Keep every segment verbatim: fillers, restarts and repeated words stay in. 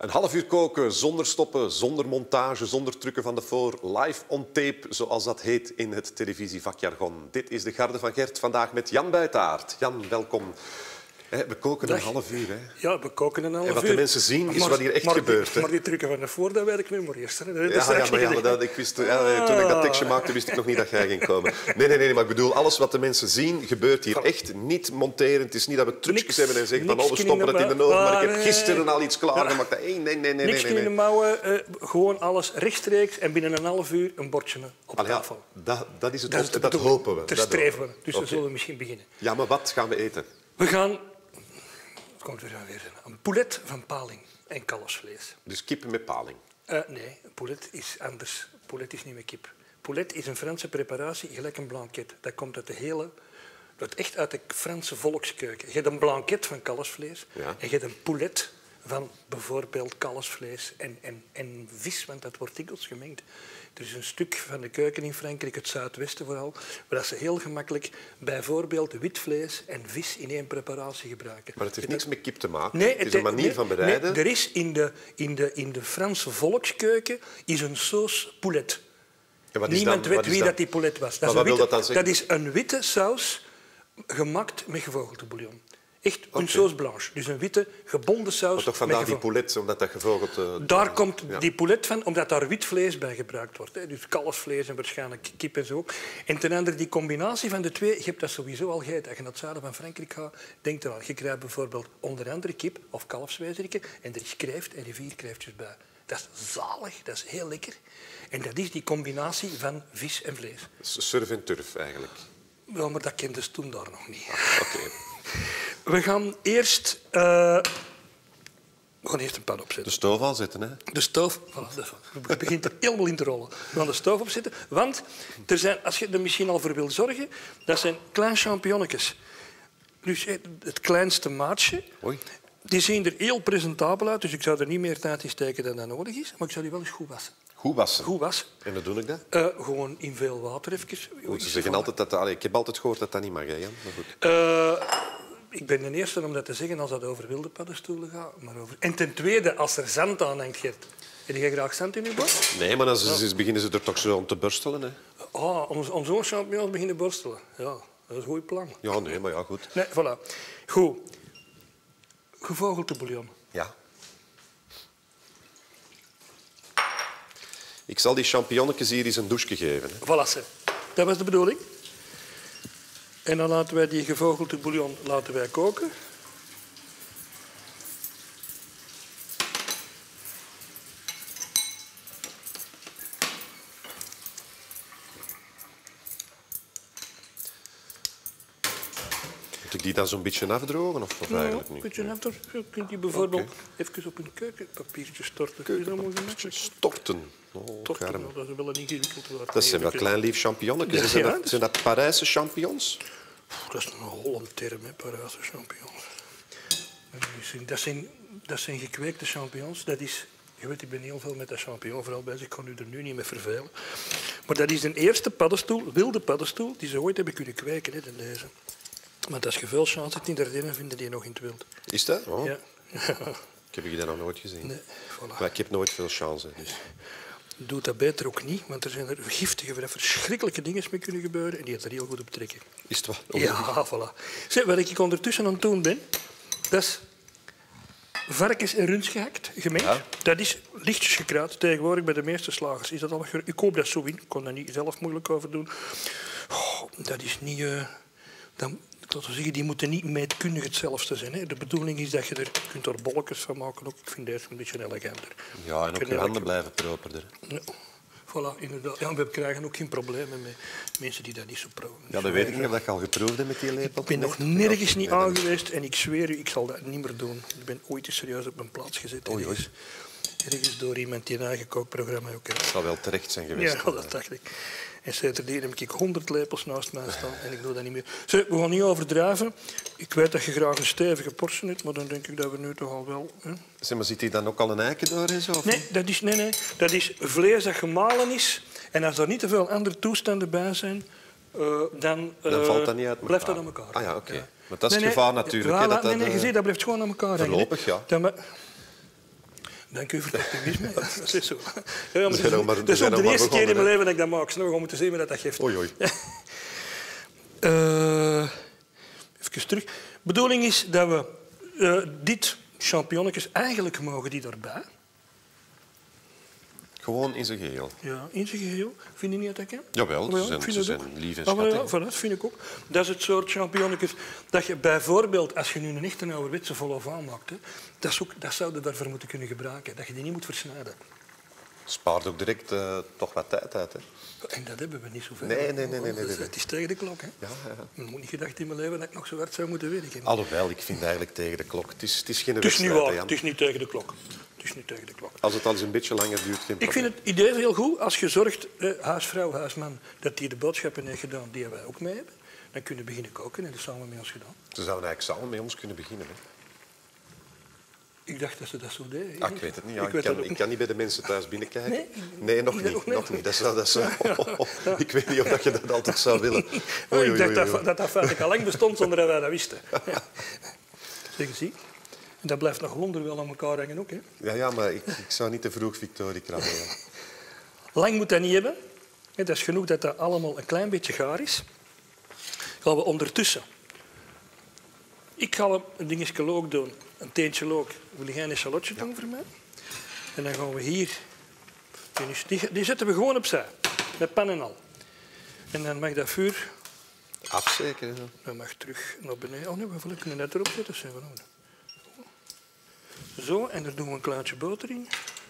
Een half uur koken, zonder stoppen, zonder montage, zonder trucken van de voor. Live on tape, zoals dat heet in het televisievakjargon. Dit is de Garde van Gert, vandaag met Jan Buitaert. Jan, welkom. We koken een half uur. Hè? Ja, we koken een half uur. En wat de mensen zien, is maar, wat hier echt maar gebeurt. Die, maar die trucken van ervoor, dat weet ik nu maar eerst. Hè. Dat ja, ja, maar, ja, maar dat, ik wist, ja, toen ik dat tekstje maakte, wist ik nog niet dat jij ging komen. Nee, nee, nee, maar ik bedoel, alles wat de mensen zien, gebeurt hier echt. Niet monteren. Het is niet dat we trucjes niks, hebben en zeggen van, oh, we stoppen het in de oven, maar ik heb gisteren al iets klaargemaakt. Ja. Nee, nee, nee, nee. Niks nee, nee. in de mouwen, uh, gewoon alles rechtstreeks en binnen een half uur een bordje op Al, ja, tafel. Dat, dat is het, dat, is dat hopen we. Daar streven we. Dus okay. Dan zullen we misschien beginnen. Ja, maar wat gaan we eten? We gaan... Komt er dan weer een poulet van paling en kalfsvlees. Dus kippen met paling? Uh, nee, poulet is anders. Poulet is niet met kip. Poulet is een Franse preparatie, gelijk een blanquette. Dat komt uit de hele, dat echt uit de Franse volkskeuken. Je hebt een blanquette van kalfsvlees ja. en je hebt een poulet van bijvoorbeeld kalfsvlees en, en, en vis, want dat wordt dikwijls gemengd. Er is een stuk van de keuken in Frankrijk, het zuidwesten vooral, waar ze heel gemakkelijk bijvoorbeeld wit vlees en vis in één preparatie gebruiken. Maar het heeft niks met kip te maken. Nee, het is het, een manier nee, van bereiden. Nee, er is in de, in, de, in de Franse volkskeuken is een sauce poulet. Niemand dan, weet wie dat? dat die poulet was. Dat, is een, witte, dat, dat is een witte saus gemaakt met gevogelte-bouillon. Echt okay. Een sauce blanche. Dus een witte, gebonden saus. Maar toch vandaar die poulet, omdat dat gevogelte... Daar uh, komt ja. die poulet van, omdat daar wit vlees bij gebruikt wordt. Hè. Dus kalfsvlees en waarschijnlijk kip en zo. En ten andere, die combinatie van de twee, je hebt dat sowieso al gegeten. Als je naar het zuiden van Frankrijk gaat, denk eraan. Je krijgt bijvoorbeeld onder andere kip of kalfswezenrikken en er is kreeft en rivierkreeftjes bij. Dat is zalig, dat is heel lekker. En dat is die combinatie van vis en vlees. Surf en turf, eigenlijk. Ja, maar dat kende ze toen daar nog niet. Ah, Oké. Okay. We gaan eerst... Uh, we gaan eerst een pan opzetten. De stoof aanzetten, hè? De stoof... Voilà, het begint er helemaal in te rollen. We gaan de stoof opzetten, want er zijn, als je er misschien al voor wil zorgen, dat zijn kleine champignonnetjes. Dus het kleinste maatje. Oei. Die zien er heel presentabel uit, dus ik zou er niet meer tijd in steken dan dat nodig is. Maar ik zou die wel eens goed wassen. Goed wassen? Goed wassen. En hoe doe ik dat? Uh, gewoon in veel water even. Goed, ze zeggen altijd dat... Allee, ik heb altijd gehoord dat dat niet mag, hè, Jan? Maar goed. Uh, ik ben de eerste om dat te zeggen als dat over wilde paddenstoelen gaat. Maar over... En ten tweede, als er zand aan hangt, Gert. Heb jij graag zand in je bord? Nee, maar dan ja. beginnen ze er toch zo om te borstelen. Hè? Ah, om, om zo'n champignons beginnen borstelen. Ja, dat is een goed plan. Ja, nee, maar ja, goed. Nee, voilà. Goed. Gevogelte bouillon. Ja. Ik zal die champignonnetjes hier eens een douche geven. Hè. Voilà, ze. Dat was de bedoeling. En dan laten wij die gevogelte bouillon laten wij koken. Moet ik die dan zo'n beetje afdrogen of, of ja, eigenlijk niet? Een beetje afdrogen. Je kunt die bijvoorbeeld okay. even op een keukenpapiertje storten. Keukenpapiertje storten. Oh, storten nou, dat is wel een ingewikkeld woord. Dat zijn wel klein lief champignonnetjes. Ja, zijn, ja, dat, zijn dat Parijse champignons? Dat is een Holland term, hè, Parijse champignons. Dat zijn, dat zijn gekweekte champignons. Dat is, je weet, ik ben heel veel met dat champignon vooral bezig. Ik kan u er nu niet mee vervelen. Maar dat is de eerste paddenstoel, wilde paddenstoel die ze ooit hebben kunnen kweken, hè, deze. Maar als je veel chance hebt in de Ardennen, vinden die nog in het wild. Is dat? Oh. Ja. Ik heb je dat nog nooit gezien. Nee, voilà. Maar ik heb nooit veel chance. Dus. Doe dat beter ook niet, want er zijn er giftige, verschrikkelijke dingen mee kunnen gebeuren en die heeft er heel goed op trekken. Is het wat? Ja, voilà. Zeg, wat ik ondertussen aan het doen ben, dat is varkens en runs gehakt, gemengd. Ja. Dat is lichtjes gekruid. Tegenwoordig bij de meeste slagers is dat al. Ik koop dat zo in. Ik kon daar niet zelf moeilijk over doen. Oh, dat is niet... Uh, dan, ik laat zeggen, die moeten niet meetkundig hetzelfde zijn. Hè. De bedoeling is dat je er je kunt er bolletjes van maken. Ook. Ik vind deze een beetje eleganter. Ja, en ook je handen blijven properder. Ja. Voilà, inderdaad. Ja, we krijgen ook geen problemen met mensen die dat niet zo proeven. Ja, dat weet ik niet of je al geproefd hebt met die lepel. Ik ben nog nergens niet aan geweest en ik zweer u, ik zal dat niet meer doen. Ik ben ooit eens serieus op mijn plaats gezet. Oei, oei. Ergens door iemand die een eigen kookprogramma ook heeft. Dat zal wel terecht zijn geweest. Ja, dat dacht ik. En sindsdien heb ik honderd lepels naast mij staan en ik doe dat niet meer. Zeg, we gaan niet overdrijven. Ik weet dat je graag een stevige portie hebt, maar dan denk ik dat we nu toch al wel... Hè? Zeg, maar zit hier dan ook al een eiken door en zo? Nee, dat is, nee, nee, dat is vlees dat gemalen is. En als er niet te veel andere toestanden bij zijn, uh, dan, uh, dan valt dat niet uit elkaar. Blijft dat aan elkaar. Ah ja, oké. Okay. Ja. Maar dat is nee, gevaar nee, natuurlijk. Voilà, hè, dat nee, nee, dat, je ziet, dat blijft gewoon aan elkaar. Voorlopig, ja. Dan, Dank u voor het optimisme. Ja, dat is zo. Ja, maar zijn dat, maar, dat is ook de eerste keer in mijn leven dat ik dat maak. Dus we gaan moeten zien wat dat geeft. Oei, oei. uh, even terug. De bedoeling is dat we uh, dit championnetjes, eigenlijk mogen die erbij. Gewoon in zijn geheel. Ja, in zijn geheel. Vind je niet dat dat kan? Jawel, ze ja, zijn, vind ze het zijn ook. lief en Ah, maar schattig. ja, dat vind ik ook. Dat is het soort championnetjes dat je bijvoorbeeld, als je nu een echte ouderwetse vol of aanmaakt, hè, dat, is ook, dat zou je daarvoor moeten kunnen gebruiken. Dat je die niet moet versnijden. Spaart ook direct uh, toch wat tijd uit. Hè? En dat hebben we niet zoveel. Nee, nee, nee. nee, nee, nee, nee. Het is tegen de klok. Hè? Ja, ja. Ik heb niet gedacht in mijn leven dat ik nog zo hard zou moeten werken. Alhoewel, ik vind eigenlijk tegen de klok. Het is, het is geen Het is niet wedstrijd, waar. hè, Het is niet tegen de klok. Het is niet tegen de klok. Als het al eens een beetje langer duurt, geen Ik vind het idee heel goed als je zorgt, eh, huisvrouw, huisman, dat die de boodschappen heeft gedaan die wij ook mee hebben. Dan kunnen we beginnen koken en dat is samen met ons gedaan. Ze zouden eigenlijk samen met ons kunnen beginnen. Hè? Ik dacht dat ze dat zo deden. Ah, ik weet het niet. Ja, ik, ik, weet kan, dat ook ik kan niet bij de mensen thuis binnenkijken. Nee? Nee, nog Nee, niet. nog niet. Nog niet. Dat zou, dat zou... Ik weet niet of dat je dat altijd zou willen. Oh, Oei, ik oei, dacht oei, dat oei. dat, dat feitelijk al lang bestond zonder dat wij dat wisten. Ja. Zeg eens, zie. En dat blijft nog wonder wel aan elkaar hangen ook. Hè. Ja, ja, maar ik, ik zou niet te vroeg Victorie krabben. Ja. Lang moet dat niet hebben. Het is genoeg dat dat allemaal een klein beetje gaar is. Gaan we ondertussen. Ik ga een dingetje look doen. Een teentje look. Wil jij een echalotje doen voor mij? En dan gaan we hier... Die, die zetten we gewoon opzij. Met pan en al. En dan mag dat vuur... Afzeker. Hè. Dat mag terug naar beneden. Oh nee, we kunnen net erop zetten. Zijn we nou. Zo, en daar doen we een kleintje boter in.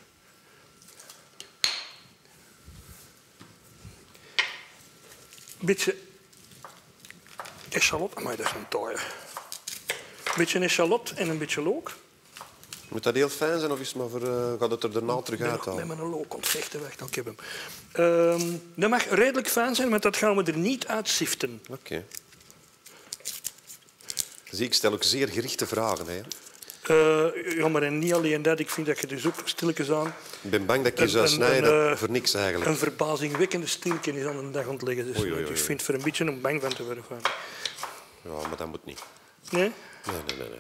Een beetje echalot. Amai, dat is een tooie. Een beetje echalot en een beetje look. Moet dat heel fijn zijn of is het maar voor, uh, gaat het er daarna terug Ik ben uit nog halen? met mijn look ontvechten weg. Dan heb ik hem. Uh, dat mag redelijk fijn zijn, maar dat gaan we er niet uit siften. Oké. Okay. Zie, ik stel ook zeer gerichte vragen. Hè. Uh, ja, maar en niet alleen dat. Ik vind dat je dus ook stilletjes aan... Ik ben bang dat ik je Een- zou een- snijden een, uh, voor niks eigenlijk. Een verbazingwekkende stilke is aan de dag ontleggen. Dus Oei, oei, oei, ik oei. vind er een beetje een bang van te worden. Van. Ja, maar dat moet niet. Nee? Nee, nee, nee. nee.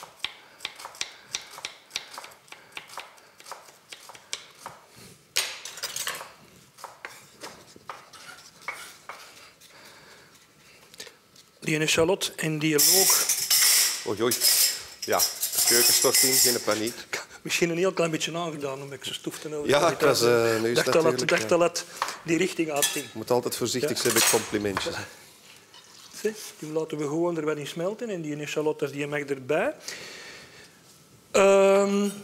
Die echalot en die look... Oei, oei. Ja, de keuken stort in, geen paniek. Misschien een heel klein beetje aangedaan om ik zo stoef te nodig. Ja, ik was, uh, nu is dacht dat het, natuurlijk, dacht ja. dat het die richting uitging. Je moet altijd voorzichtig zijn met complimentjes. Zie, die laten we gewoon er wat in smelten en die echalot die mag erbij. Um,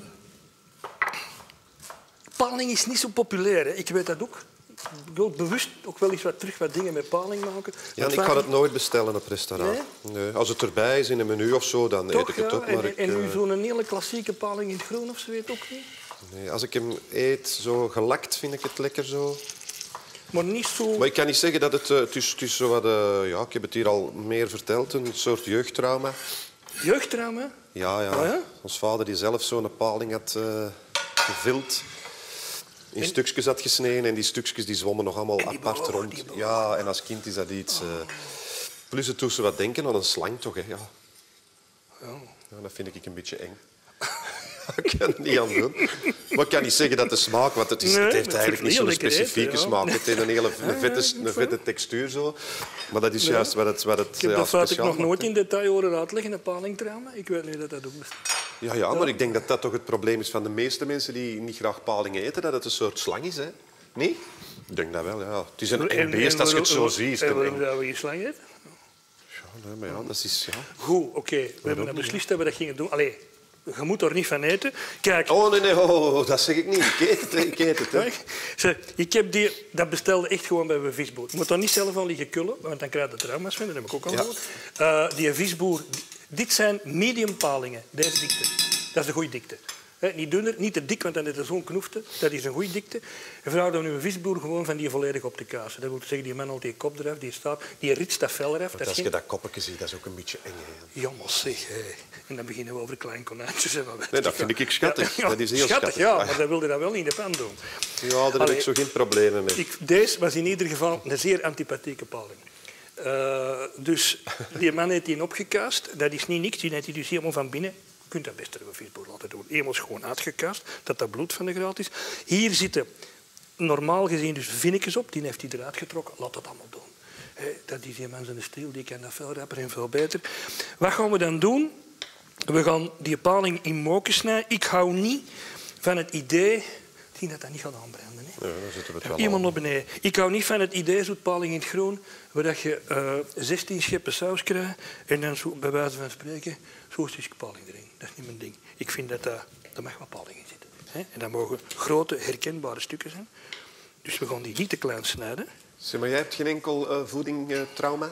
paling is niet zo populair, hè. Ik weet dat ook. Ik wil bewust ook wel eens wat terug wat dingen met paling maken. Ja, Want ik vaak- ga het nooit bestellen op restaurant. Nee, als het erbij is in een menu of zo, dan Toch, eet ik het ja. ook. Maar En, ik, en nu uh, zo'n hele klassieke paling in het groen of zo, weet ook niet. nee, als ik hem eet, zo gelakt, vind ik het lekker zo. Maar niet zo... Maar ik kan niet zeggen dat het... Uh, het, is, het is zo wat... Uh, ja, ik heb het hier al meer verteld, een soort jeugdtrauma. Jeugdtrauma? Ja, ja. Oh ja? Ons vader die zelf zo'n paling had uh, gevild. In En- stukjes had gesneden en die stukjes die zwommen nog allemaal En die apart bewogen, rond. die bewogen. Ja, en als kind is dat iets... Uh, plus het doet ze wat denken aan een slang toch, hè. Ja. Ja. Ja, dat vind ik een beetje eng. Ik kan er niet aan doen. Maar ik kan niet zeggen dat de smaak... Want het, is, Nee, het heeft het eigenlijk niet is heel zo'n lekker specifieke eten, ja. smaak. Het heeft een hele een vette, ja, een vette textuur zo. Maar dat is juist wat het, wat het Ik heb ja, dat fout ik speciaal nog maakt, nooit hè. in detail horen uitleggen, een palingtrauma. Ik weet niet dat dat ook bestaat. Ja, ja, maar ik denk dat dat toch het probleem is van de meeste mensen die niet graag palingen eten. Dat het een soort slang is, hè? Nee? Ik denk dat wel, ja. Het is een eng beest als je het zo ziet. is het En een waarom eng- zouden we hier slang eten? Ja, nee, maar ja, dat is... Ja. Goed, oké. Okay. We hebben dat beslist dat we dat gingen doen. Allee, je moet er niet van eten. Kijk, Oh, nee, nee, oh, oh, dat zeg ik niet. Ik eet het, hè, ik eet het. Hè. zeg, ik heb die, dat bestelde echt gewoon bij mijn visboer. Je moet er niet zelf aan liggen kullen, want dan krijg je trauma's van. Dat heb ik ook al Ja. gehoord. Uh, die visboer, dit zijn medium palingen, deze dikte. Dat is de goede dikte. He, niet dunner, niet te dik, want dan is er zo'n knoefte. Dat is een goede dikte. En vraag dan nu een visboer gewoon van die volledig op te kazen. Dat wil zeggen, die man haalt die kop eraf, die staat, die ritst dat vel eraf. Want Dat als is je geen... dat koppetje ziet, dat is ook een beetje eng. Hè. Jongens, zeg. Hé. En dan beginnen we over klein konijntjes. En wat weet Nee, dat ik. vind ik schattig. Dat is heel schattig. schattig. Ja, Ah, maar dan wilde dat wel in de pan doen. Ja, daar heb Allee. ik zo geen problemen mee. Ik, deze was in ieder geval een zeer antipathieke paling. Uh, dus die man heeft die opgekuist. Dat is niet niks. Die heeft die dus helemaal van binnen Je kunt dat best op een visboer laten doen. Eenmaal gewoon uitgekuist, dat dat bloed van de graad is. Hier zitten normaal gezien dus vinnetjes op, die heeft hij eruit getrokken. Laat dat allemaal doen. He, dat is die mensen in de stil, die kan dat veel rapper en veel beter. Wat gaan we dan doen? We gaan die paling in moken snijden. Ik hou niet van het idee... Ik zie dat dat niet gaat aanbranden. Hè? Ja, dan zitten we het wel Iemand aan. naar beneden. Ik hou niet van het idee, zo'n paling in het groen, waar je uh, zestien scheppen saus krijgt en dan zo, bij wijze van spreken zo'n stukje paling erin. Dat is niet mijn ding. Ik vind dat daar uh, mag wat paling in zitten. Hè? En dat mogen grote, herkenbare stukken zijn. Dus we gaan die niet te klein snijden. Zeg, maar jij hebt geen enkel uh, voedingtrauma?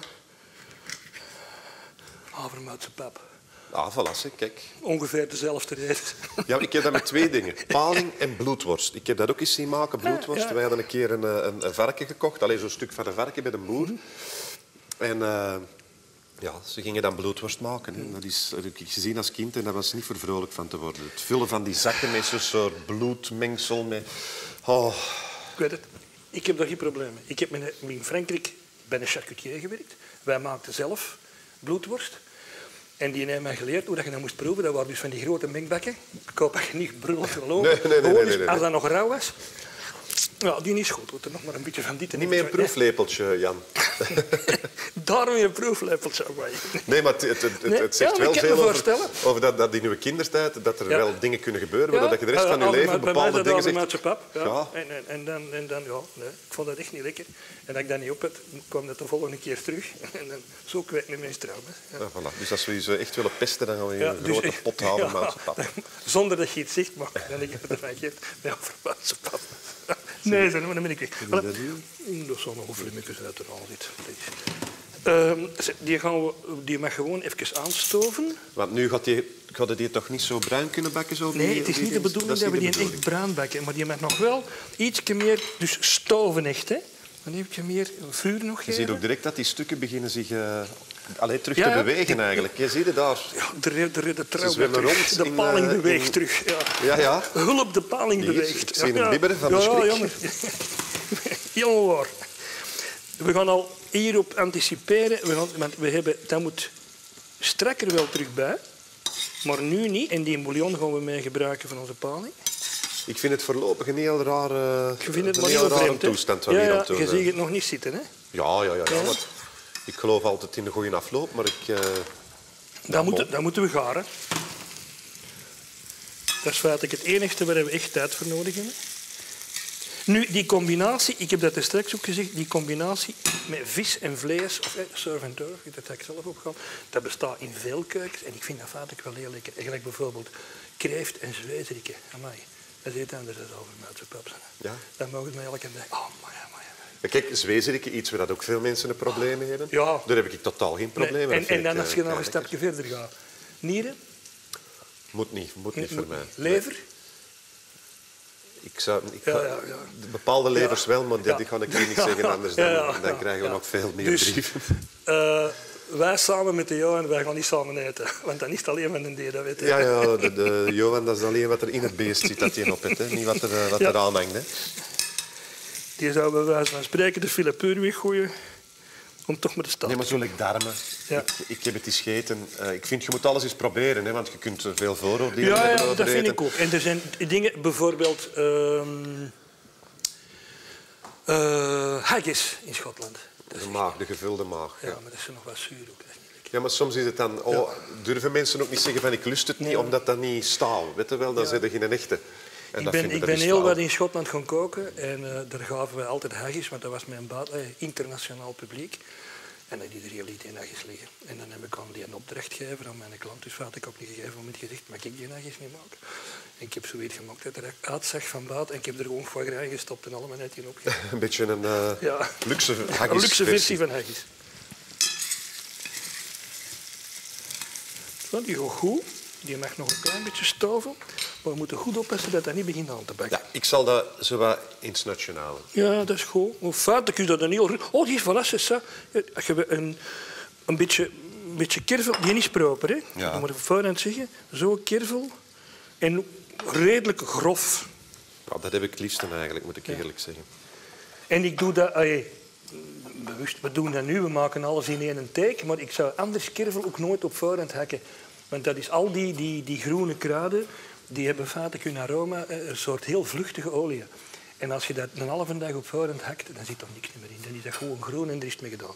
Havermoutse pap. Ah, voilà, zeg, kijk. Ongeveer dezelfde reden. Ja, ik heb dat met twee dingen. Paling en bloedworst. Ik heb dat ook eens zien maken, bloedworst. Ja, ja. Wij hadden een keer een, een, een varken gekocht. Alleen zo'n stuk van een varken bij een boer. En uh, ja, ze gingen dan bloedworst maken. Hè. Dat, is, dat heb ik gezien als kind en dat was niet voor vrolijk van te worden. Het vullen van die zakken met zo'n soort bloedmengsel. Met... Oh. Ik weet het. Ik heb daar geen probleem mee. Ik heb in Frankrijk bij een charcutier gewerkt. Wij maakten zelf bloedworst. En die heeft mij geleerd hoe je dat moest proeven. Dat waren dus van die grote mengbakken. Ik hoop dat je niet brullend geloven. Nee, nee, nee, nee, nee, nee. Als dat nog rauw was. Ja, die is goed. Er nog maar een beetje van dit en niet meer een proeflepeltje, Jan. Daarom een proeflepeltje. Nee, maar het, het, het, nee, het zegt ja, wel veel over, over over dat, dat in uw kindertijd dat er ja. wel dingen kunnen gebeuren, ja. dat je de rest van je leven bepaalde dingen zegt. Bij mij pap. Ja. Ja. En, en, en dan, en dan ja, nee, ik vond dat echt niet lekker. En dat ik dat niet op had, kwam dat de volgende keer terug. En dan, zo kwijt met mijn stroom. Ja. Ja, voilà. Dus als we je echt willen pesten, dan gaan we je ja, een dus, grote pot halen ja, met pap. Zonder dat je iets zegt, maar dan ik het ervan geeft, met Havermoutse pap. Nee, dan ben ik weg. Dat, dat zal nog een vlimmetjes uit de rol zitten. Um, die, gaan we, die mag gewoon even aanstoven. Want nu gaat die, gaat die toch niet zo bruin kunnen bakken? Zo nee, die, het is die niet de bedoeling dat, dat we die bedoeling. echt bruin bakken. Maar die mag nog wel iets meer dus stoven echt. Hè. Dan heb je meer vuur nog geven. Je ziet ook direct dat die stukken beginnen zich uh, allee, terug ja, te bewegen eigenlijk. Je ziet het daar. Ja, de, de, de, trouw Ze zwemmen rond. De in, paling uh, beweegt in... terug. Ja. Ja, ja. Hulp, de paling Hier, beweegt. Ik zie ja, hem bibberen van ja, de schrik. Ja, jammer. Jammer waar. We gaan al hierop anticiperen. We gaan, want we hebben, dat moet strakker wel terug bij. Maar nu niet. En die bouillon gaan we mee gebruiken van onze paling. Ik vind het voorlopig een heel rare, je vindt het een maar heel heel rare vreemd, toestand. Ja, ja, je je ziet het nog niet zitten. Hè? Ja, ja, ja. ja, ja. Maar ik geloof altijd in de goede afloop, maar ik... Uh, dat, moet, dat moeten we garen. Dat is feitelijk het enige waar we echt tijd voor nodig hebben. Nu, die combinatie, ik heb dat er straks ook gezegd, die combinatie met vis en vlees, of eh, surf and turf, dat heb ik zelf opgehaald, dat bestaat in veel keukens en ik vind dat feitelijk wel heel lekker. Eigenlijk bijvoorbeeld kreeft en zweezeriken. Amai, dat is iets anders dan Havermoutse pap. Ja? Dat mogen we elke dag. Oh, maar ja, maar ja. Kijk, zweezeriken, iets waar ook veel mensen een probleem mee hebben. Ja. Daar heb ik totaal geen probleem mee. Nee. En, en dan als je nog een stapje verder gaat. Nieren? Moet niet, moet niet moet voor mij. Lever? Nee. Ik zou, ik ja, ga, ja, ja. Bepaalde levers ja. wel, maar die, ja. die ga ik hier niet zeggen, anders dan, ja, ja, ja, dan krijgen we ja. nog veel meer dus, brieven. Uh, wij samen met de Johan, wij gaan niet samen eten. Want dan is het alleen met een D, dat weet je. Ja, ja de, de Johan, dat is alleen wat er in het beest zit dat hij op heeft, hè. Niet wat er, wat ja. er aan hangt. Hè. Die zou bij wijze van spreken de filet puur weggooien om toch maar te staan. Nee, maar zo like darmen. Ja. Ik, ik heb het eens gegeten. Uh, ik vind, je moet alles eens proberen, hè, want je kunt veel vooroordelen ja, hebben. Ja, dat vind eten. ik ook. En er zijn dingen, bijvoorbeeld um, uh, haggis in Schotland. Dat de maag, de gevulde maag. Ja, ja. maar dat is nog wat zuur ook. Dat is niet lekker. Ja, maar soms is het dan... Oh, ja. Durven mensen ook niet zeggen van ik lust het niet, nee. omdat dat niet staal. Weet je wel, dan ja. zit er geen echte. En ik ben, ik ben heel wat in Schotland gaan koken en uh, daar gaven we altijd haggis, want dat was mijn baat, uh, internationaal publiek. En dat iedereen liet in haggis liggen. En dan heb ik aan die een opdracht gegeven aan mijn klant. Dus had ik op een gegeven moment gezegd, mag ik die haggis niet maken? En ik heb zoiets gemaakt dat er uitzag van baat en ik heb er gewoon foie gras gestopt en allemaal net in opgegeven. Een beetje een uh, ja. luxe haggis. Een luxe versie van haggis. Zo, die gaat goed. Die mag nog een klein beetje stoven. Maar we moeten goed oppassen dat dat niet begint aan te bakken. Ja, ik zal dat zo wat in het snutje halen. Ja, dat is goed. Hoe feitelijk is dat een heel... Oh, die is voilà, c'est ça. Als je een, een beetje, een beetje kervel... Die is proper, hè. Ja. Dat moet ik voorhand zeggen. Zo kervel. En redelijk grof. Ja, dat heb ik het liefste eigenlijk, moet ik eerlijk zeggen. En ik doe dat... Ay, bewust, we doen dat nu, we maken alles in één take. Maar ik zou anders kervel ook nooit op voorhand hakken. Want dat is al die, die, die groene kruiden, die hebben feitelijk hun aroma, een soort heel vluchtige olie. En als je dat een halve dag op voorhand hakt, dan zit er niks meer in. Dan is dat gewoon groen en er is het mee gedaan.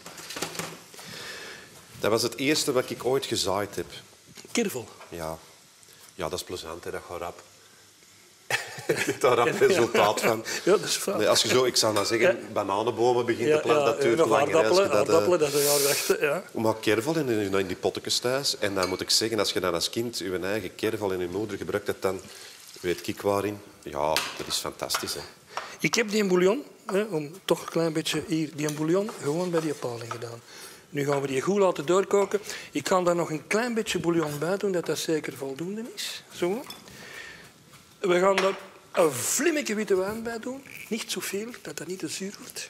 Dat was het eerste wat ik ooit gezaaid heb. Kirvel. Ja, ja dat is plezant, hè. Dat gaat rap. Je hebt daar rap resultaat van. Ja, dat is fout. Nee, als je zo, ik zou nou zeggen, ja. bananenbomen begint ja, te planten, ja, dat duurt nog langer. Aardappelen, dat, aardappelen, dat is een jaar wachten. Ja. Maar kervel in, in, in die pottekens thuis. En dan moet ik zeggen, als je dan als kind je eigen kervel en je moeder gebruikt, dat dan weet ik waarin. Ja, dat is fantastisch. Hè. Ik heb die bouillon, hè, om toch een klein beetje hier, die bouillon gewoon bij die paling gedaan. Nu gaan we die goed laten doorkoken. Ik kan daar nog een klein beetje bouillon bij doen, dat dat zeker voldoende is. Zo. We gaan daar een flimmetje witte wijn bij doen. Niet zoveel, dat dat niet te zuur wordt.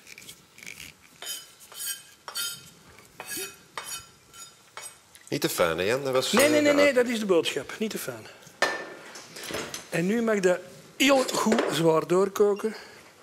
Niet te fijn, hè, Jan? Dat was, nee, nee, nee, nee, dat is de boodschap. Niet te fijn. En nu mag dat heel goed zwaar doorkoken.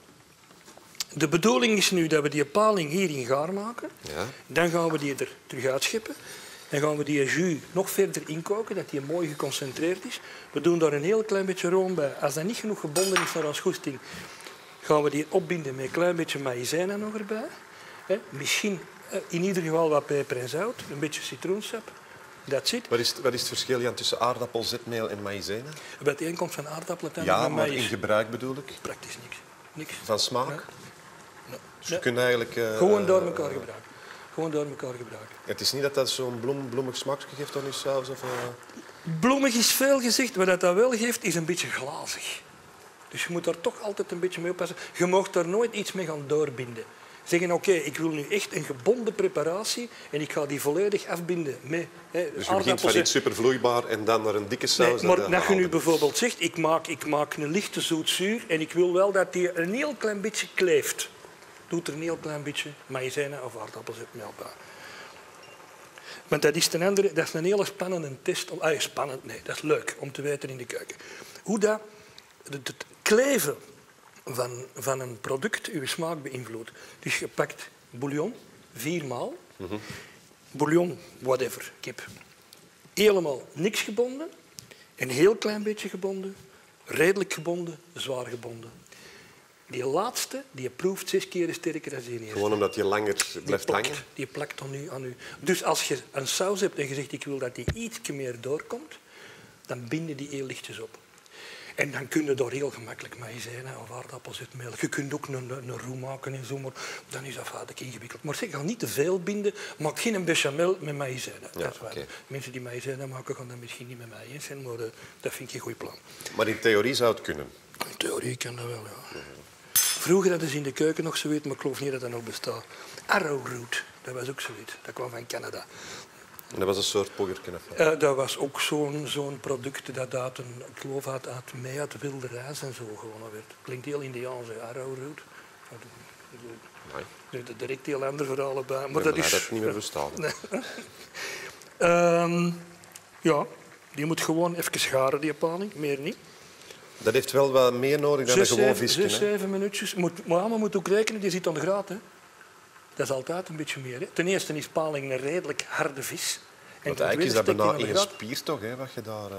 De bedoeling is nu dat we die paling hierin gaar maken. Ja. Dan gaan we die er terug uitscheppen. Dan gaan we die jus nog verder inkoken, dat die mooi geconcentreerd is. We doen daar een heel klein beetje room bij. Als dat niet genoeg gebonden is naar ons goesting, gaan we die opbinden met een klein beetje maïzena nog erbij. He, misschien in ieder geval wat peper en zout, een beetje citroensap. Dat zit. Wat is, wat is het verschil, Jan, tussen aardappelzetmeel en maïzena? Het een komt van aardappelen en ja, van maar maïs. in gebruik bedoel ik? Praktisch niks. niks. Van smaak? Ja. Nee. Dus je kunt eigenlijk... Uh, Gewoon door elkaar gebruiken. Gewoon door elkaar gebruiken. Het is niet dat dat zo'n bloem, bloemig smaakje geeft dan is zelfs? Of, uh... Bloemig is veel gezegd. Wat dat wel geeft, is een beetje glazig. Dus je moet daar toch altijd een beetje mee oppassen. Je mag daar nooit iets mee gaan doorbinden. Zeggen, oké, okay, ik wil nu echt een gebonden preparatie en ik ga die volledig afbinden met hè, dus je begint van iets supervloeibaar en dan naar een dikke saus. Nee, maar dat je nu bijvoorbeeld zegt, ik maak, ik maak een lichte zoetzuur en ik wil wel dat die een heel klein beetje kleeft. Doet er een heel klein beetje maïzena of aardappelzetmeel bij. Want dat is, ten andere, dat is een hele spannende test. Om, ah, spannend, nee, dat is leuk om te weten in de keuken. Hoe dat het kleven van, van een product uw smaak beïnvloedt. Dus je pakt bouillon, viermaal. Mm-hmm. Bouillon, whatever, kip. Helemaal niks gebonden. Een heel klein beetje gebonden. Redelijk gebonden, zwaar gebonden. Die laatste, die proeft zes keer sterker dan die eerste. Gewoon omdat die langer blijft die plakt, hangen? Die plakt dan nu aan u. Dus als je een saus hebt en je zegt ik wil dat die iets meer doorkomt, dan binden die heel lichtjes op. En dan kun je door heel gemakkelijk maïzena of aardappelzetmeel. Je kunt ook een, een roux maken en zo, maar dan is dat vaak ingewikkeld. Maar zeg, ga niet te veel binden. Maak geen bechamel met maïzena. Ja, dat is waar. Okay. Mensen die maïzena maken gaan dat misschien niet met mij eens zijn, maar uh, dat vind ik een goed plan. Maar in theorie zou het kunnen? In theorie kan dat wel, ja. Vroeger hadden ze in de keuken nog zoiets, maar ik geloof niet dat dat nog bestaat. Arrowroot, dat was ook zoiets. Dat kwam van Canada. En dat was een soort poggerken? Uh, dat was ook zo'n zo'n product dat uit, een, ik geloof uit, uit mei, uit wilde rijst en zo gewonnen werd. Klinkt heel Indiaans, arrowroot. Er is direct heel andere verhalen bij. Maar nee, dat maar is... dat niet meer verstaan. Nee. um, ja, die moet gewoon even scharen, die paling, meer niet. Dat heeft wel wat meer nodig dan zes, een gewoon visje. Zes, zeven minuutjes. Moet, maar je moet ook rekenen, die zit aan de graad. Hè. Dat is altijd een beetje meer. Hè. Ten eerste is paling een redelijk harde vis. En want eigenlijk is dat bijna één graad. spier toch, hè, wat je daar... Uh...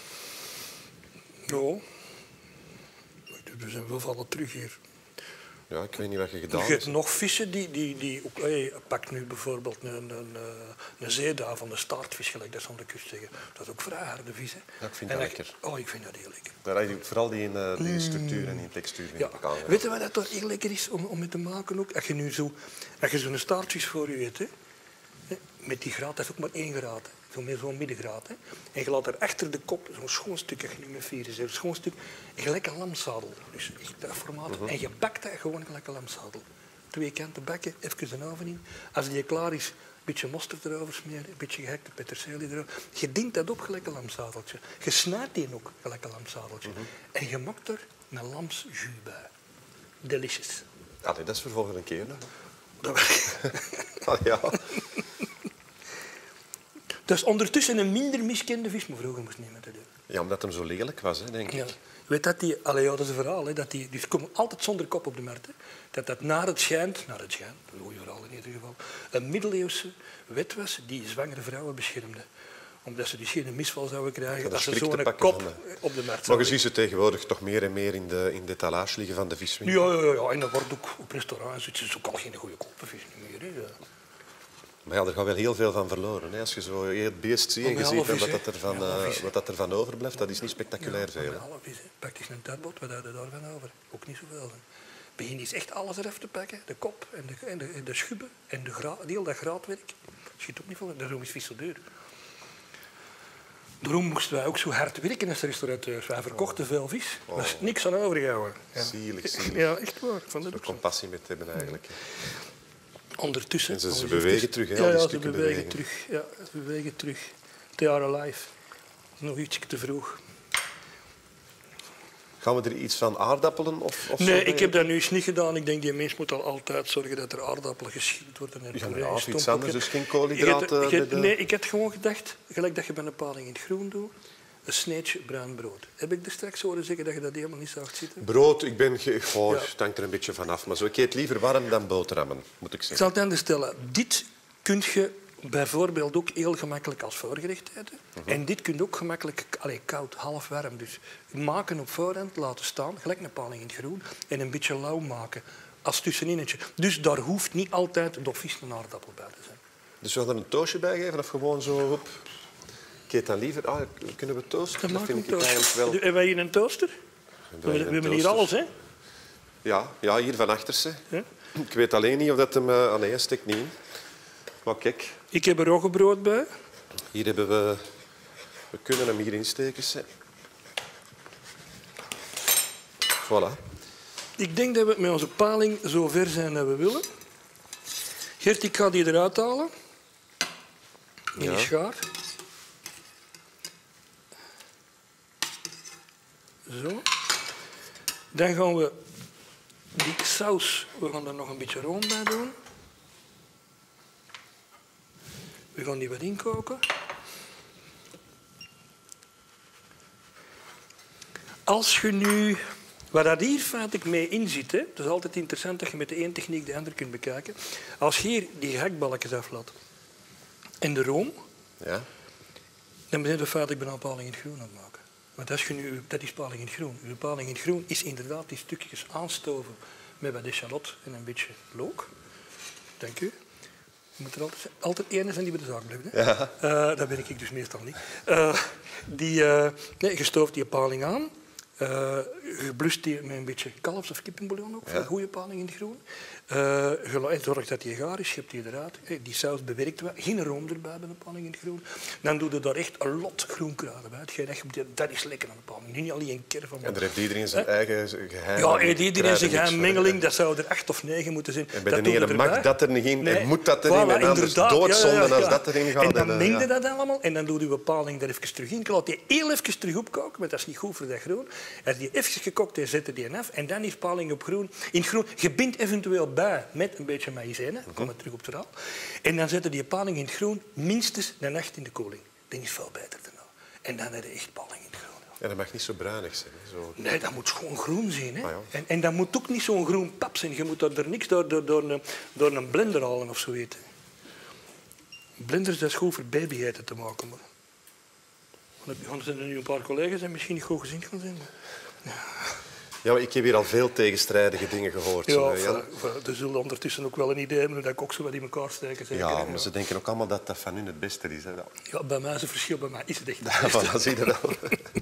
Ja. We zijn wel vallen terug hier. Ja, ik weet niet wat je gedaan hebt. Je hebt nog vissen die... die, die ook, hey, pak nu bijvoorbeeld een, een, een zeeduif van de staartvis, gelijk dat ze aan de kust zeggen. Dat is ook vrij harde vis. Hè. Ja, ik vind en dat dat, lekker. Oh, ik vind dat heel lekker. Daar heb je vooral die, uh, die structuur en die textuur ja. elkaar. Weet je wat dat toch heel lekker is om, om mee te maken ook? Als je nu zo, als je zo'n staartvis voor je eet, hè, met die graad, dat is ook maar één graad. Zo'n zo'n middengraad. Hè. En je laat er achter de kop zo'n schoon stuk, als je niet met vieren zegt, een schoon stuk, gelijk een lamzadel. Dus echt dat formaat. Uh-huh. En je bakt dat gewoon gelijk een lamzadel. Twee kanten bakken, even de oven in. Als die klaar is, een beetje mosterd erover smeren, een beetje gehakte peterselie erover. Je dient dat op gelijk een lamzadeltje. Je snijdt die ook gelijk een lamzadeltje. Uh-huh. En je maakt er een lamsjus bij. Delicious. Ah, nee, dat is voor volgende keer. Hè? Dat ah, ja. Dat is ondertussen een minder miskende vis, maar vroeger moest niemand dat doen. Ja, omdat hem zo lelijk was, hè, denk ik. Ja. Weet dat die, allee, ja, dat is een verhaal, hè, dat die, die komen altijd zonder kop op de markt. Hè, dat dat naar het schijnt, naar het schijnt, een goeie verhaal in ieder geval, een middeleeuwse wet was die zwangere vrouwen beschermde. Omdat ze dus geen misval zouden krijgen dat als ze schrik te zo'n pakken kop van op de markt Maar je zouden. ziet ze tegenwoordig toch meer en meer in de, in de etalage liggen van de viswinkel. Ja, ja, ja, en dat wordt ook op restaurants. Het is ook al geen goede kopervis meer. Hè. Maar ja, er gaat wel heel veel van verloren. Hè. Als je zo heel het beest ziet en je Met ziet halve dan wat, vis, dat er van, hè. Met halve uh, vis, hè. wat dat er van overblijft, dat is niet spectaculair veel. Ja, Hè. half is, hè. Pak eens een tuitbot, wat houden daar van over? Ook niet zoveel. Hè. Begin eens echt alles eraf te pakken. De kop en de, en de, en de schubben en de gra, heel dat graadwerk. Schiet ook niet veel. Daarom is vis zo duur. Daarom moesten wij ook zo hard werken als restaurateurs. Wij verkochten veel vis. Oh. Er is niks aan overgehouden. Ja. Zielig, zielig. Ja, echt waar. Van de Er compassie met hebben eigenlijk. Ondertussen. En ze- ze ondertussen- bewegen terug, hè, al Ja, die ja, ze stukken bewegen bewegen. terug. Ja, ze bewegen terug. They are alive. Nog ietsje te vroeg. Gaan we er iets van aardappelen? Of, of zo Nee, bij? ik heb dat nu eens niet gedaan. Ik denk, die mens moet al altijd zorgen dat er aardappelen geschild worden. En Ja, maar puree ja, of gestompt iets anders, wordt. dus geen Ik koolhydraten had- ik had- bij de- Nee, ik had gewoon gedacht, gelijk dat je bij een paling in het groen doet, een sneetje bruin brood. Heb ik er straks horen zeggen dat je dat helemaal niet zou zitten? Brood, ik ben... Ge... Goh, Ja. het hangt er een beetje vanaf. Maar zo, ik eet liever warm dan boterhammen, moet ik Ik zeggen. zal het anders stellen. Dit kun je bijvoorbeeld ook heel gemakkelijk als voorgerecht eten. Mhm. En dit kun je ook gemakkelijk allee, koud, half warm. Dus maken op voorhand, laten staan, gelijk een paling in het groen, en een beetje lauw maken als tusseninnetje. Dus daar hoeft niet altijd de vis en aardappel bij te zijn. Dus we gaan er een toastje bij geven of gewoon zo op... Ik eet dan liever... Ah, kunnen we toasten? Dat maakt vind een ik toaster. eigenlijk wel... Hebben wij hier een toaster? We, wij hier we een hebben hier toaster? alles, hè? Ja, ja, hier van achter. Ze. Ja. Ik weet alleen niet of dat hem... Uh, ah nee, hij steekt niet in. Maar kijk, Ik heb er roggebrood bij. hier hebben we... We kunnen hem hier insteken. Ze. Voilà. Ik denk dat we met onze paling zo ver zijn dat we willen. Gert, ik ga die eruit halen. In Ja. die schaar. Zo. Dan gaan we die saus, we gaan er nog een beetje room bij doen. We gaan die wat inkoken. Als je nu... Waar dat hier feitelijk mee in zit, hè, het is altijd interessant dat je met de ene techniek de andere kunt bekijken. Als je hier die gehaktballetjes aflaat en de room, Ja. dan ben je feitelijk bijna paling in het groen aan het maken. Want als je nu, dat is paling in het groen. Uw paling in het groen is inderdaad die stukjes aanstoven met wat echalot en een beetje look. Dank u. Je moet er altijd, altijd ene zijn die bij de zaak blijven. Hè? Ja. Uh, dat ben ik dus meestal niet. Uh, die, uh, nee, je stooft die paling aan. Uh, je blust die met een beetje kalfs- of kippenbouillon ook, voor Ja. een goede paling in het groen. Uh, je la- zorgt dat die gaar is, je hebt die eruit. Hey, die saus bewerkt wel. Geen room erbij bij een paling in het groen. Dan doe je daar echt een lot groenkruiden bij. Hetgeen dat je- Dat is lekker aan de paling. Niet alleen een keer van... En daar heeft iedereen zijn eigen geheim. Ja, heeft iedereen zijn geheim mengeling. Dat zou er acht of negen moeten zijn. En bij dat de doe je ene mag erbij. dat er niet in Nee. en moet dat erin. Voilà, en anders inderdaad. doodzonde Ja, ja, ja. als dat erin gaat. En dan eh, meng je ja. dat allemaal en dan doe je paling er even terug in. Je laat die heel even terug opkoken, want dat is niet goed voor dat groen. Als die even gekookt is, zet je die af en dan is paling op groen. In het groen, je bindt eventueel bij met een beetje maïzena, dan komen we terug op het verhaal. En dan zet je die paling in het groen minstens een nacht in de koeling. Dan is het veel beter daarna. En dan heb je echt paling in het groen. En dat mag niet zo bruinig zijn. hè, Zo. Nee, dat moet gewoon groen zijn. Hè? Ah, ja. en, en dat moet ook niet zo'n groen pap zijn. Je moet daar er niks door, door, door, een, door een blender halen of zo weten. Blenders, dat is goed voor babyeten te maken. Maar... Dan zijn er nu een paar collega's die misschien niet goed gezien gaan zijn. Ja, maar ik heb hier al veel tegenstrijdige dingen gehoord. Ja, zo, enfin, Jan. enfin, er zullen ondertussen ook wel een idee hebben dat ik ook zo wat in elkaar steken. Zeker, Ja, hè, maar ze denken ook allemaal dat dat van hun het beste is. Hè. Ja. Ja, bij mij is het verschil, bij mij is het echt het Ja, beste. voilà, zie je dat wel.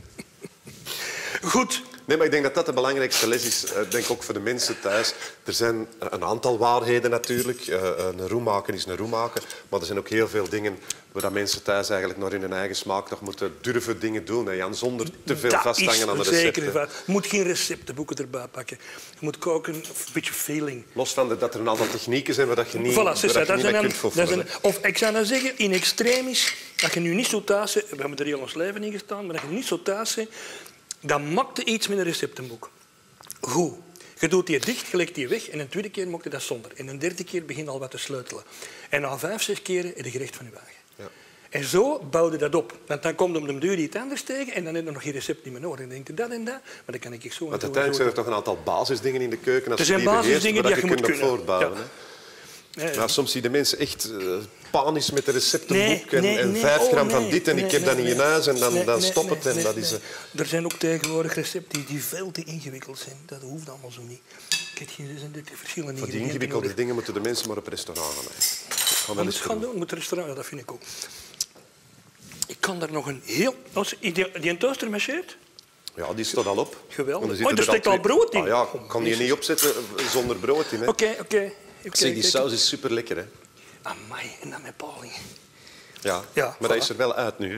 Goed. Nee, maar ik denk dat dat de belangrijkste les is. Ik denk ook voor de mensen thuis. Er zijn een aantal waarheden natuurlijk. Uh, een roem maken is een roem maken. Maar er zijn ook heel veel dingen waar mensen thuis eigenlijk naar in hun eigen smaak nog moeten durven dingen doen. Hè, Jan, zonder te veel Dat vasthangen is aan de zeker recepten. waar. Je moet geen receptenboeken erbij pakken. Je moet koken, een beetje feeling. Los van de, dat er een aantal technieken zijn waar dat je niet, Voilà, waar zus, dat je dat niet zijn mee dan- kunt dat foefelen. zijn- Of ik zou nou zeggen, in extremis, dat je nu niet zo thuis bent, we hebben er heel ons leven in gestaan, maar dat je niet zo thuis bent, dan maakt je iets met een receptenboek. Goed. Je doet die dicht, je legt die weg en een tweede keer maakt je dat zonder. En een derde keer begint al wat te sleutelen. En na vijf, zes keren heb je gerecht van je eigen. Ja. En zo bouwde dat op. Want dan komt om de duur iets anders tegen en dan heb je nog geen recept niet meer nodig. En dan denk je dat en dat, maar dan kan ik zo en zo Want en uiteindelijk zo. zijn er toch een aantal basisdingen in de keuken. Als Er je zijn die beheerst, basisdingen waar die je je moet kunt op kunnen. voortbouwen. Ja. Hè. Ja, ja. Nou, soms zie je de mensen echt uh, panisch met een receptenboek nee, nee, en, en nee. vijf Oh, gram nee, van dit en nee, ik heb nee, dat niet nee, in huis en dan, nee, dan nee, stopt nee, het. En nee, dat nee. is, uh... Er zijn ook tegenwoordig recepten die, die veel te ingewikkeld zijn. Dat hoeft allemaal zo niet. Kijk, er zijn dit verschillende Voor die ingrediënten ingewikkelde nodig. dingen moeten de mensen maar op restaurant gaan. Gaan wel Anders eens gaan doen, moet restaurant, ja, dat vind ik ook. Ik kan daar nog een heel... Als die, die een toaster marcheert? Ja, die staat al op. Geweldig. Want Oh, er steekt al twee- brood in. Ah, ja, Oh, kan je niet opzetten zonder brood in. Hè. Oké, oké. Zeg, die saus is super lekker. Hè. Amai, en dan met palingen. Ja, Ja, maar voilà. dat is er wel uit nu. Hè.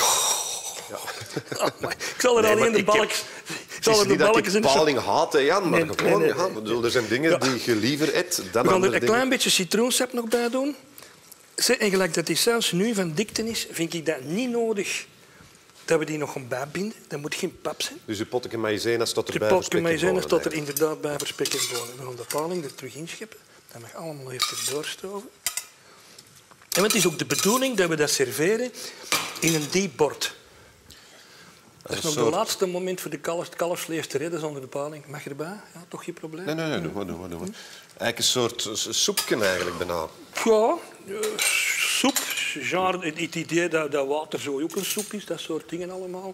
Amai. Ik zal er Nee, alleen maar de ik balk... heb- Ik zal Het er is de niet dat balkjes in ik de paling haat, hè, Jan, maar Nee, gewoon, nee, nee, ja, nee. bedoel, er zijn dingen Ja. die je liever eet dan We gaan er andere een dingen. klein beetje citroensap nog bij doen. Zeg, en gelijk dat die saus nu van dikte is, vind ik dat niet nodig dat we die nog gaan bijbinden. Dat moet geen pap zijn. Dus je potje maïzena staat De erbij. potje voor spek en maïzena bonen, staat er eigenlijk. inderdaad bij voor spek en bonen. We gaan de paling er terug inscheppen. Dat mag allemaal even doorstoven. En het is ook de bedoeling dat we dat serveren in een diep bord. Dat is een nog soort- het laatste moment voor de kalfs, het kalfsvlees te redden zonder de paling. Mag je erbij? Ja, toch geen probleem? Nee, nee, nee, doe maar, doe maar, doe maar. Eigenlijk een soort s- soepje eigenlijk bijna. Ja, eh, soep. Genre, het het idee dat, dat water zo ook een soep is, dat soort dingen allemaal.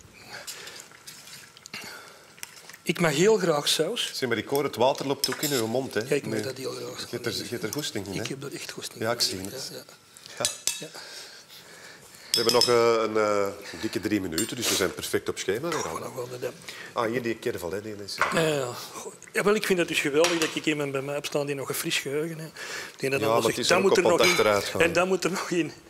Ik mag heel graag saus. Zeg maar, ik hoor het water loopt ook in uw mond. Hè. Ja, ik mag Nee. dat heel graag. Je hebt er, je hebt er goesting in, hè? Ik heb dat echt goed. Ja, ik zie het. Ja, ja. Ja. Ja. We hebben nog eh, een, eh, een dikke drie minuten, dus we zijn perfect op schema. weer al. Gewoon nog wel dat- Ah, hier die kervel, hè. Die is... Ja, ja. Goh, ja, wel, ik vind het dus geweldig dat ik iemand bij mij heb staan die nog een fris geheugen heeft. Die dat Ja, allemaal maar zegt, het is dat ook moet er op nog wat in. achteruit gaan. En dat moet er nog in.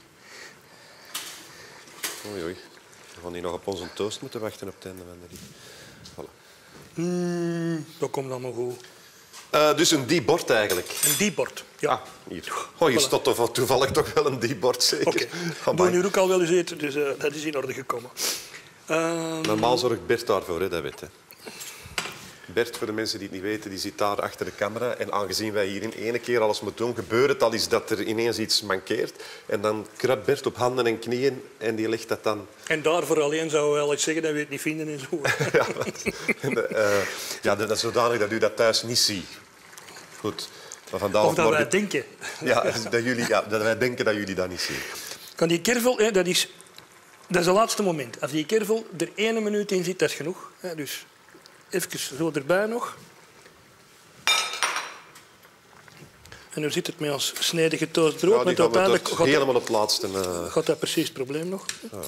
Oei, oei. We gaan hier nog op onze toast moeten wachten op het einde van de rit. Voilà. Mm, dat komt allemaal goed. Eh, dus een diep bord eigenlijk. Een diepbord. Ja. Ah, hier. Oh, hier Voilà. staat toch toevallig toch wel een diep bord, zeker? Oké. Amai. We doen nu ook al wel eens eten, dus uh, dat is in orde gekomen. Uh, Normaal zorgt Bert daarvoor, hè, dat weet je. Bert, voor de mensen die het niet weten, die zit daar achter de camera. En aangezien wij hier in ene keer alles moeten doen, gebeurt het al eens dat er ineens iets mankeert. En dan kruipt Bert op handen en knieën en die legt dat dan... en daarvoor alleen zouden we wel eens zeggen dat we het niet vinden en zo. Ja, en, uh, ja, dat is zodanig dat u dat thuis niet ziet. Goed. Maar vandaag Of dat morgen... wij denken. Ja, dat, jullie, ja, dat wij denken dat jullie dat niet zien. Kan die kervel, hè, dat, is, dat is het laatste moment. Als die kervel er één minuut in zit, dat is genoeg. Hè, dus even zo erbij nog. En nu zit het met ons snijdige toast brood. Ja, die want gaan we uiteindelijk tot gaat, helemaal op het laatste... Uh... gaat dat precies het probleem nog. Oh.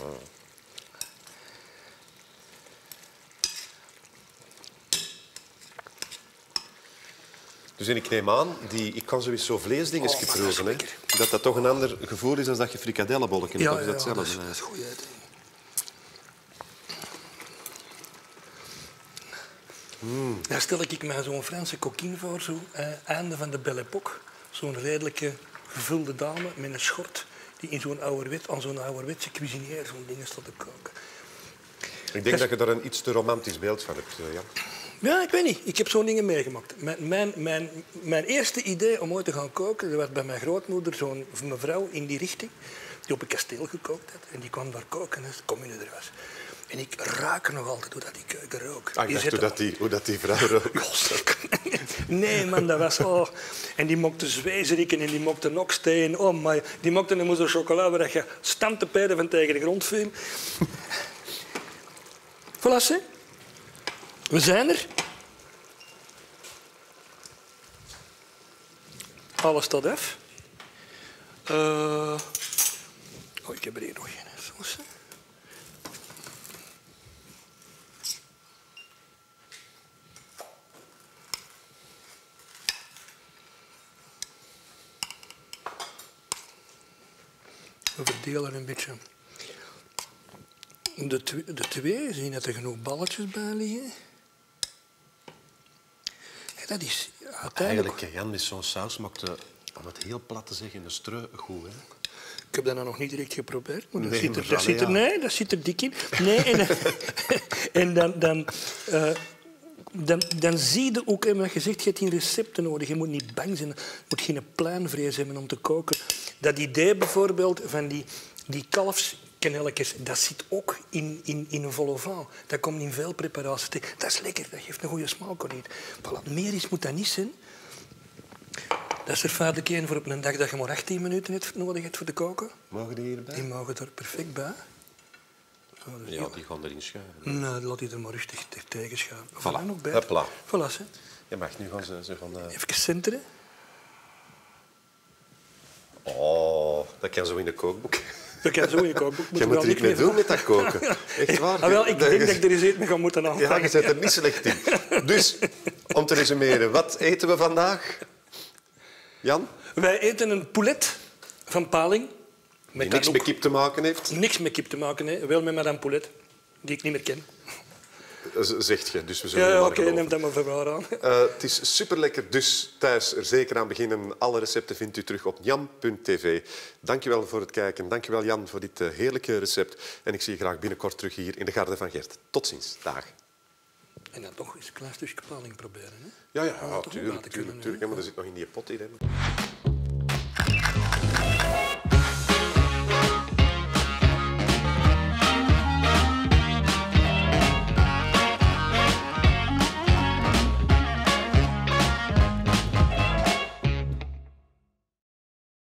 Dus en ik neem aan, die, ik kan sowieso vleesdingen Oh, maar dat is proeven. Hè. lekker. Dat dat toch een ander gevoel is dan dat je frikadellenbollen hebt. Ja, Of is ja, dat ja, dat, hetzelfde? is, dat is goed eten. Mm. Daar stel ik mij zo'n Franse coquine voor, zo, eh, einde van de Belle Époque. Zo'n redelijke gevulde dame met een schort die in zo'n ouderwet, aan zo'n ouderwetse cuisinier zo'n dingen staat te koken. Ik denk dat je daar een iets te romantisch beeld van hebt, uh, Jan. Ja, ik weet niet. Ik heb zo'n dingen meegemaakt. Mijn, mijn, mijn, mijn eerste idee om ooit te gaan koken, dat was bij mijn grootmoeder zo'n mevrouw in die richting, die op een kasteel gekookt had. En die kwam daar koken als de commune er was. En ik ruik nog altijd hoe dat die keuken rook. Ah, ik Die dacht hoe zette- dat die, hoe dat die vrouw rook. Nee, man, dat was... Oh. En die mochten zwezeriken en die mochten oksteen. Oh, my. Die mochten een mousse au chocolat waar je stand te pijden van tegen de grond viel. Voilà, hè. We zijn er. Alles staat af. Uh... Oh, ik heb er hier nog geen saus. hè. We verdelen een beetje. De, tw de twee, zien dat er genoeg balletjes bij liggen. Ja, dat is uiteindelijk... Eigenlijk, Jan, met zo'n saus maakt, de, om het heel plat te zeggen, een streu goed. Hè? Ik heb dat nou nog niet direct geprobeerd, maar dat Nee, zit er, maar dat allee, zit er, ja. nee, dat zit er dik in. Nee, en, en dan, dan, uh, dan, dan zie je ook, wat je zegt, je hebt geen recepten nodig. Je moet niet bang zijn, je moet geen pluimvrees hebben om te koken. Dat idee bijvoorbeeld van die, die kalfsknelletjes, dat zit ook in, in, in een vol au vent. Dat komt in veel preparaties. Dat is lekker, dat geeft een goede smaak aan iets. Voilà, meer is moet dat niet zijn. Dat is er vaak een voor op een dag dat je maar achttien minuten hebt nodig hebt voor te koken. Mogen die hierbij? Die mogen er perfect bij. Oh, dus ja, die gaan erin schuiven. Nee, laat die er maar rustig tegen schuiven. Voilà. Nog bij. Hopla. Voilà, hè. Je mag nu gaan ze, ze van... Uh... Even centeren. Oh, dat kan zo in een kookboek. Dat kan zo in je kookboek. Je moet er iets mee doen met dat koken. Echt waar. Ah, wel, ik denk dat ik er eens iets mee ga moeten aanvangen. Ja, je zet er niet slecht in. Dus, om te resumeren, wat eten we vandaag? Jan? Wij eten een poulet van Paling. Die niks met kip te maken heeft? Niks met kip te maken, hè. Wel met madame Poulet, die ik niet meer ken. Zegt je, dus we zullen Ja, ja, oké, okay, neem dat maar voor waar aan. Uh, het is superlekker, dus thuis er zeker aan beginnen. Alle recepten vindt u terug op jan punt tv. Dank je wel voor het kijken. Dank je wel, Jan, voor dit uh, heerlijke recept. En ik zie je graag binnenkort terug hier in de Garde van Gert. Tot ziens. Dag. En dan toch eens een klein stukje Paling proberen, hè? Ja, ja, ja tuurlijk, tuurlijk, tuurlijk. Ja, maar er zit nog in die pot in. Hè.